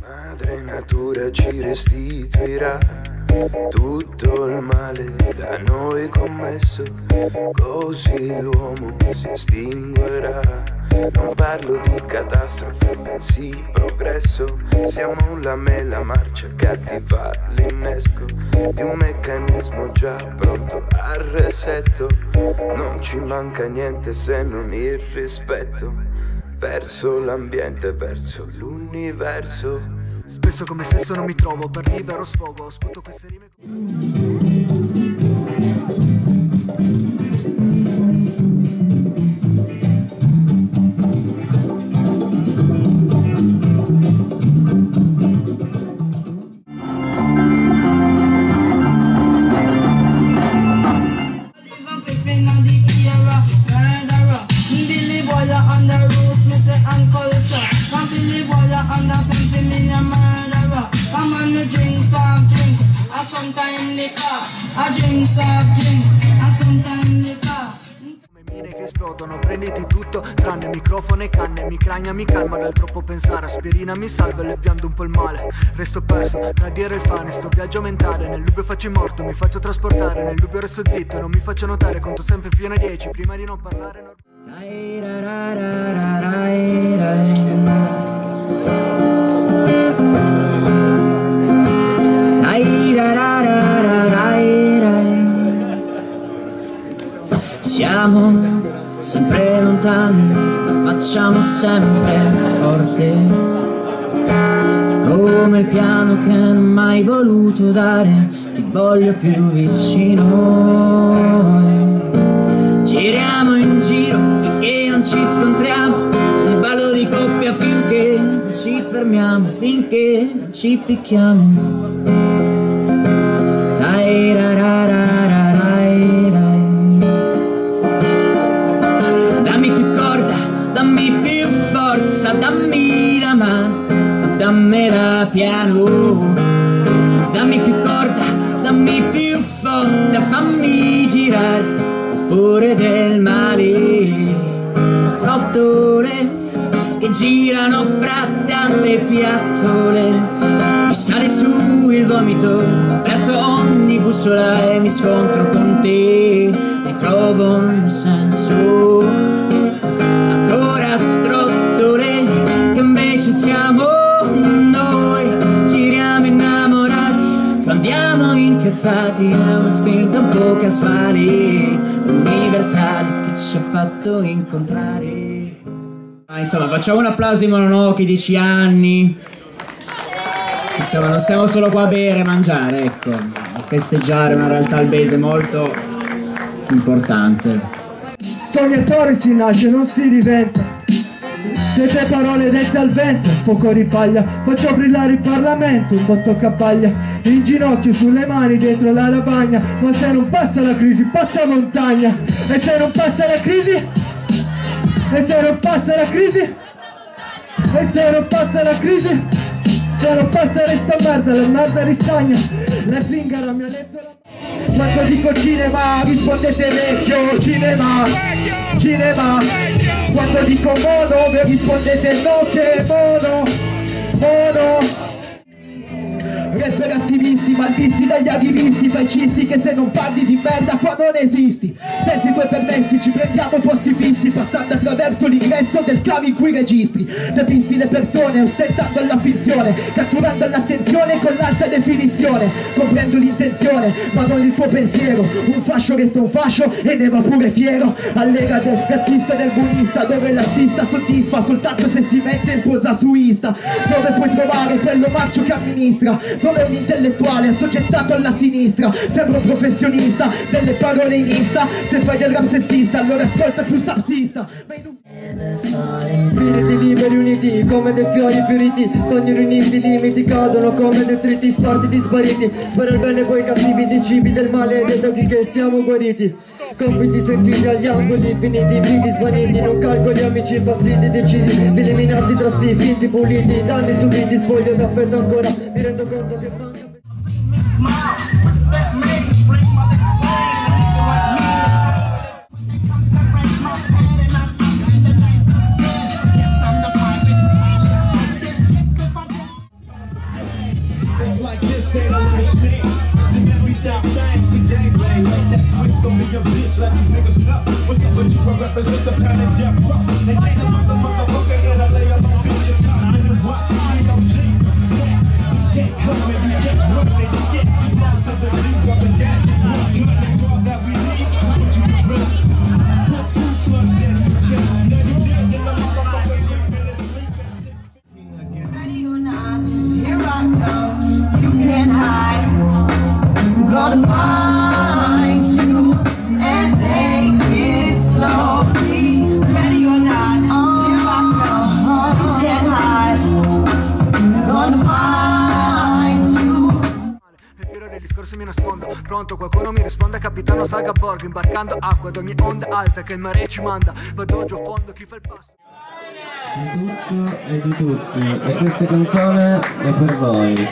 Madre natura ci restituirà tutto il male da noi commesso, così l'uomo si estinguerà. Non parlo di catastrofe, bensì progresso. Siamo la mela marcia che attiva l'innesco di un meccanismo già pronto al resetto. Non ci manca niente se non il rispetto verso l'ambiente, verso l'universo. Spesso come stesso non mi trovo per libero sfogo, sputo queste rime. Che esplodono, prenditi tutto tranne microfono e canne. Micragna mi calma dal troppo pensare, aspirina mi salva alleviando un po' il male. Resto perso tra dire il fane, sto viaggio mentale. Nel dubbio faccio morto, mi faccio trasportare. Nel dubbio resto zitto, non mi faccio notare. Conto sempre fino a 10 prima di non parlare. Siamo sempre lontani, ma facciamo sempre forte, come il piano che non ho mai voluto dare, ti voglio più vicino. Giriamo in giro finché non ci scontriamo, un ballo di coppia finché non ci fermiamo, finché non ci picchiamo. Dammi la mano, dammela piano, dammi più corda, dammi più forte, fammi girare pure del male. Trottole che girano fra tante piattole, mi sale su il vomito, perso ogni bussola e mi scontro con te, ritrovo un senso. Siamo noi, giriamo innamorati, spandiamo incazzati, è una spinta un po' casuale, universale che ci ha fatto incontrare. Insomma, facciamo un applauso ai Mononoke, 10 anni. Insomma, non siamo solo qua a bere e mangiare, ecco, a festeggiare una realtà albese molto importante. Sognatore si nasce, non si diventa. Siete parole dette al vento, fuoco di paglia, faccio brillare il Parlamento, un botto cappaglia, in ginocchio sulle mani dietro la lavagna, ma se non passa la crisi passa montagna, e se non passa la crisi, e se non passa la crisi, e se non passa la crisi, se non passa resta merda, la merda ristagna, la zingara mi ha detto la... Quando dico cinema rispondete vecchio, cinema, cinema. Quando dico mono vi rispondete no che mono, mono. Rapper attivisti, malvisti dagli attivisti, fascisti che se non parli di merda qua non esisti. Senza i tuoi permessi ci prendiamo posti fissi, passando attraverso l'ingresso del cavo in cui registri. Depisti le persone ostentando la finzione, catturando l'attenzione con l'alta definizione. Comprendo l'intenzione ma non il tuo pensiero, un fascio resta un fascio e ne va pure fiero. Allega del razzista e del buonista, dove l'artista soddisfa soltanto se si mette in posa su Insta. Dove puoi trovare quello marcio che amministra, dove un intellettuale assoggettato alla sinistra sembra un professionista delle parole in Insta. Se fai del rap sessista allora ascolta più sapsista. Spiriti liberi uniti come dei fiori fioriti, sogni riuniti, limiti cadono come detriti, spartiti spariti. Spara il bene poi cattivi di cibi del male ed da che siamo guariti. Compiti sentiti agli angoli finiti, vidi svaniti, non calcoli amici impazziti, decidi di eliminarti tra sti finti puliti, danni subiti, spoglio d'affetto ancora, mi rendo conto che manca. like this, they don't understand. Sing everything today, man. Let that twist on me a bitch, let you niggas know. What's up with you? I represent the kind of death row. They can't motherfucker in a lay alone, bitch. I know what to be OG. Can't come and we can't run it. Get too long to the deep of the gap. One gun is all that we need. Put you to rest. Put two slugs dead in your chest. Now you dead in the motherfucker sleeping and sleeping. Ready or not, here I come. You can't hide. I'm gonna find you and take it slowly. Ready or not, here I come. You can't hide. I'm gonna find you. Nel fiero del discorso mi nascondo. Pronto, qualcuno mi risponda. Capitano salga a bordo, imbarcando acqua ad ogni onda alta che il mare ci manda. Vado giù a fondo, chi fa il passo? Di tutto e di tutti, e questa canzone è per voi.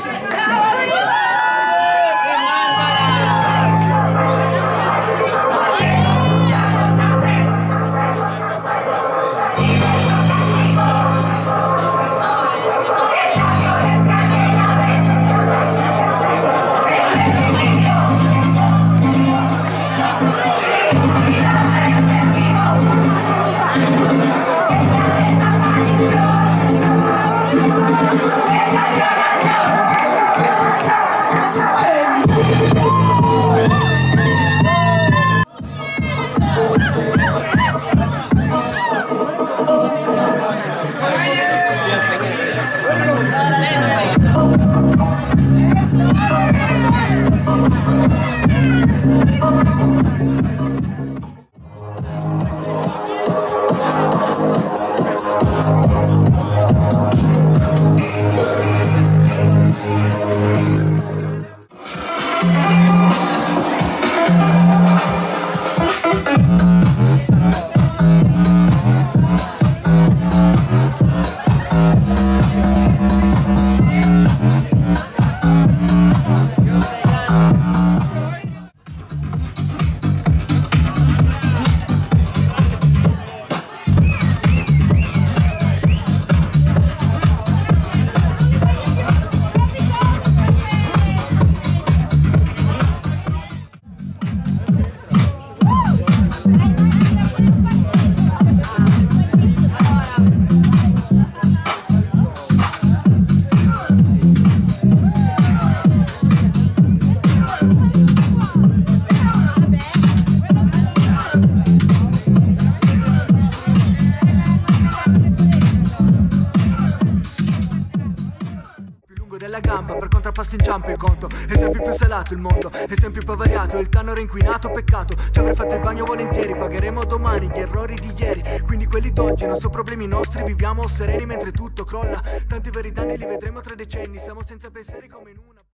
Della gamba per contrappassi in jump il conto. È sempre più salato il mondo, è sempre più variato. Il tanno inquinato, peccato. Ci avrei fatto il bagno volentieri. Pagheremo domani gli errori di ieri. Quindi quelli d'oggi non sono problemi nostri. Viviamo sereni mentre tutto crolla. Tanti veri danni li vedremo tra decenni. Siamo senza pensieri come in una